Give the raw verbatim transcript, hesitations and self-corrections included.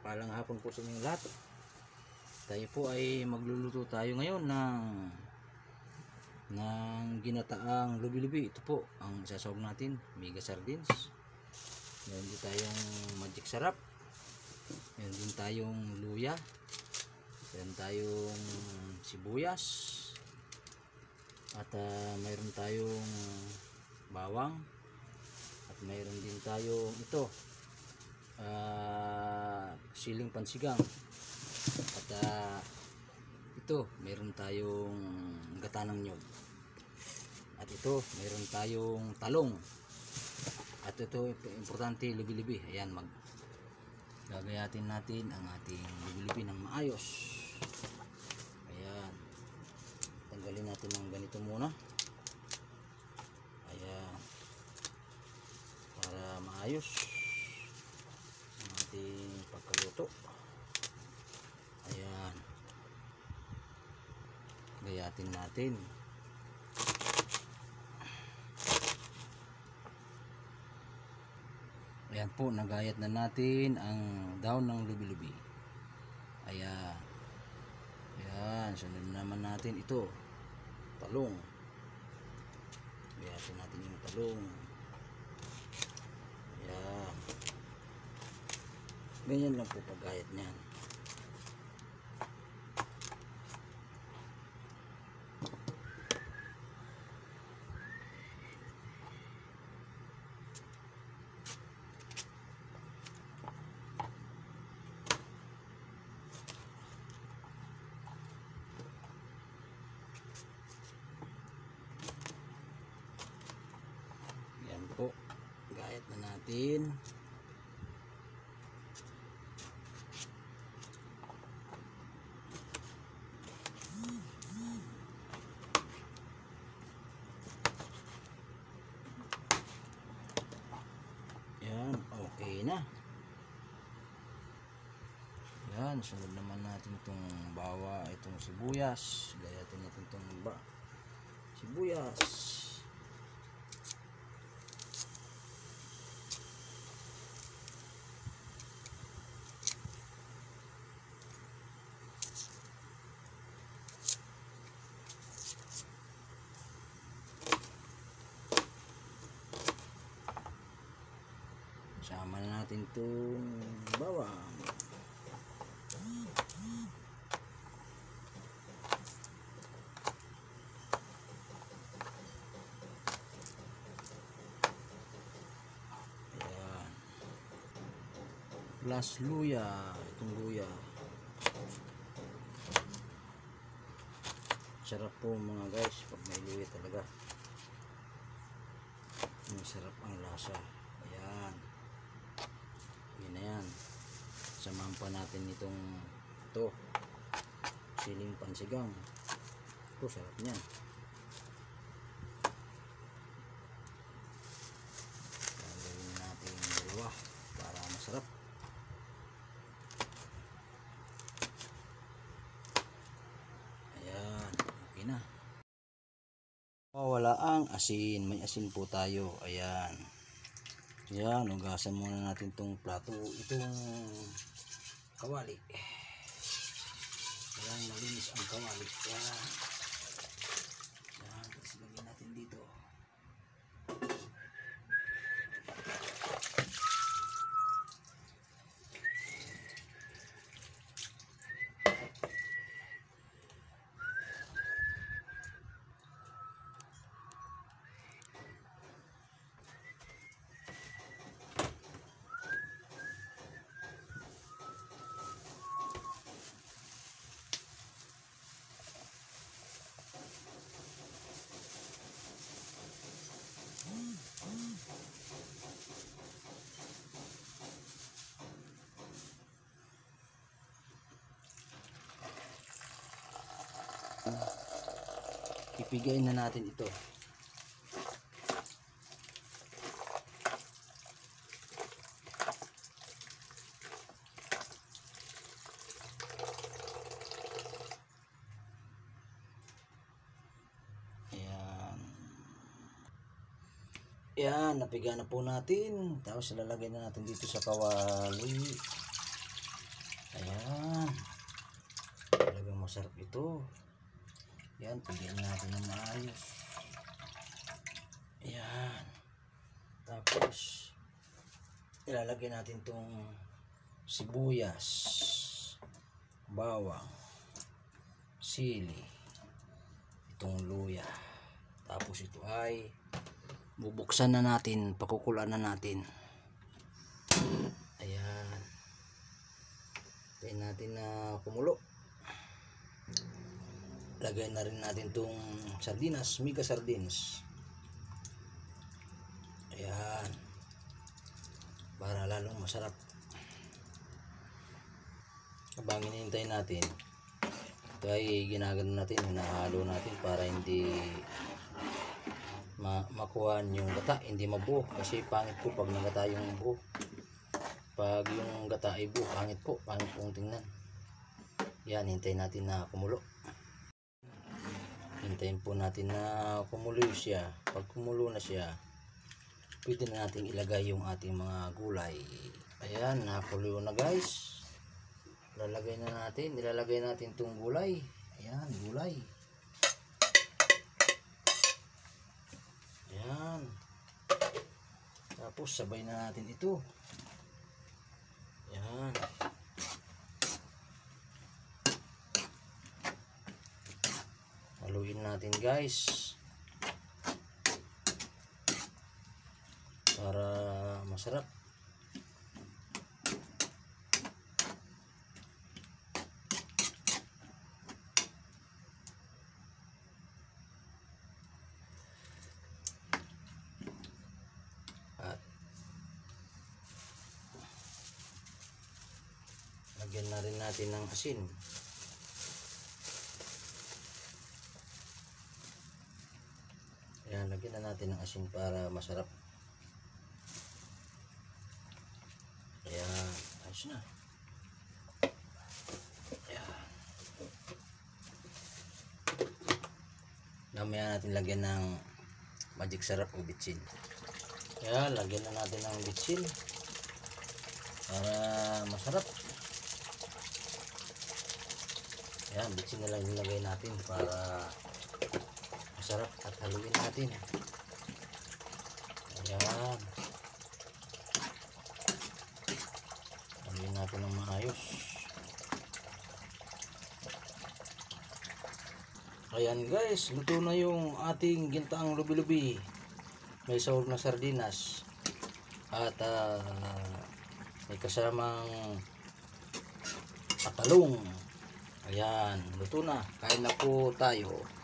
Mapagpalang hapon po sa inyong lahat. Tayo po ay magluluto tayo ngayon ng ng ginataang lubi-lubi. Ito po ang isasawag natin, mega sardines. Meron din tayong magic sarap. Meron din tayong luya. Meron tayong sibuyas. At uh, mayroon tayong bawang. At mayroon din tayong ito, uh, siling pansigang. At uh, ito, mayroon tayong gata ng nyog. At ito, mayroon tayong talong. At ito, importante, lubi-lubi. Ayan, mag gagayatin natin ang ating lubi-lubi ng maayos. Ayan, tanggalin natin ng ganito muna. Ayan, para maayos ang ating pagkaluto. Ayan, gayatin natin. Ayan po, nagayat na natin ang daon ng lubi-lubi. Ayan. Ayan, sunod naman natin ito, talong. Gayatin natin yung talong. Ayan. Ganyan lang po paggayat niyan. Po, gayat na natin. Yan, okay na. Yan, sunod naman natin itong bawa, itong sibuyas. Gayatin natin itong ba sibuyas. Sama na natin itong bawang. Ayan. Plus luya. Itong luya. Sarap po mga guys pag may luya talaga. Masarap ang lasa. Ayan. Yan na yan. Samahan pa natin itong ito, siling pansigang. Ito, sarap niyan. Gagawin natin dalawa para masarap. Ayan, okay na. Wala ang asin. May asin po tayo. Ayan. Yan, ugasan muna natin itong plato, itong kawali. Ayan, malinis ang kawali. Yan. Yan, tapos lagyan natin dito. Ipigayin na natin ito. Ayan. Ayan, napiga na po natin. Tapos ilalagay na natin dito sa kawali. Ayan, tugian natin ng maayos. Ayan. Tapos, ilalagay natin itong sibuyas, bawang, sili, itong luya. Tapos ito ay bubuksan na natin, pakukulaan na natin. Ayan. Tayo natin na kumulo. Lagay na rin natin itong sardinas, mega sardines. Ayan. Para lalong masarap. Habang hinihintay natin, ito ay ginagano natin, hinahalo natin para hindi ma makuha yung gata, hindi mabuo. Kasi pangit po pag nagata yung buo. Pag yung gata ay buo, pangit po, pangit pong tingnan. Yan, hintayin natin na kumulo. Hintayin po natin na kumulo siya. Pag kumulo na siya, pwede na natin ilagay yung ating mga gulay. Ayan, nakulo na guys. Lalagay na natin, nilalagay natin itong gulay. Ayan, gulay. Ayan. Tapos sabay na natin ito. Ayan. Haluin natin guys. Para masarap. At lagyan na rin natin ng asin. Ayan, lagyan na natin ng asin para masarap. Ayan, ayos na. Ayan. Namaya natin lagyan ng magic sarap o bitsin. Ayan, lagyan na natin ng bitsin para masarap. Ayan, bitsin na lang nilagay natin para masarap at haluin natin. Ayan. Haluin natin ng maayos. Ayan guys, luto na yung ating gintaang lubi-lubi. May sahog na sardinas. At uh, may kasamang patalong. Ayan, luto na. Kain na po tayo.